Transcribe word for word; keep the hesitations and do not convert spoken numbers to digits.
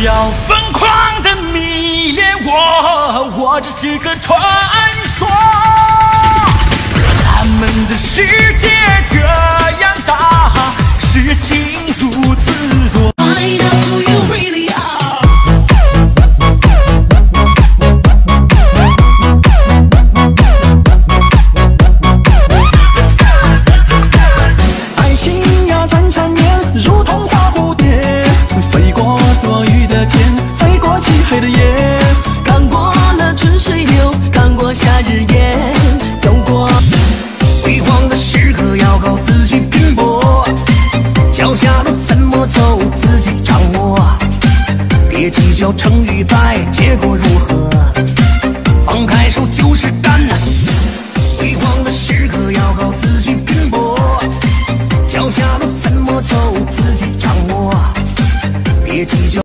要疯狂的迷恋我，我只是个传说。咱们的世界这样大，事情如此多。I know who you really are。 爱情呀，缠缠绵，如同花蝴蝶，飞过多雨的天，飞过漆黑的夜， 看过了春水流，看过夏日夜，走过辉煌的时刻要靠自己拼搏，脚下路怎么走自己掌握，别计较成与败，结果如何，放开手就是。